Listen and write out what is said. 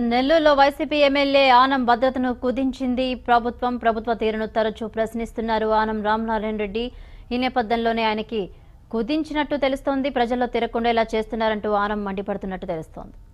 నెల్లూరులో YCP MLA Anam భద్రతను కుదించింది ప్రభుత్వ తీరును తరచూ ప్రశ్నిస్తున్నారు ఆనం రామనారాయణ రెడ్డి. ఈ నేపథ్యంలోనే ఆయనకి కుదించినట్టు తెలుస్తోంది. ప్రజల్లో తిరగకుండా ఇలా చేస్తున్నారంటూ ఆనం మండిపడుతున్నట్టు తెలుస్తోంది.